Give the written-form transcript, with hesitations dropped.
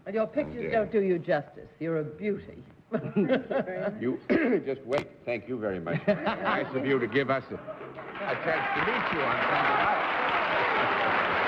And your pictures don't do you justice. You're a beauty. You just wait. Thank you very much. Nice of you to give us a chance to meet you on Sunday night.